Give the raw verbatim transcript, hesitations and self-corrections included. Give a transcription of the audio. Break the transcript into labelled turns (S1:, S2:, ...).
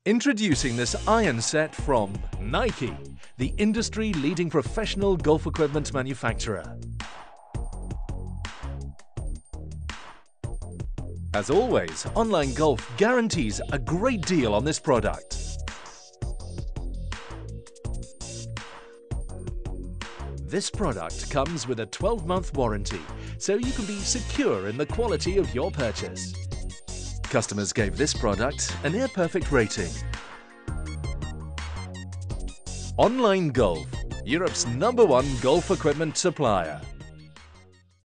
S1: Introducing this iron set from Nike, the industry-leading professional golf equipment manufacturer. As always, Online Golf guarantees a great deal on this product. This product comes with a twelve month warranty, so you can be secure in the quality of your purchase. Customers gave this product a near-perfect rating. Online Golf, Europe's number one golf equipment supplier.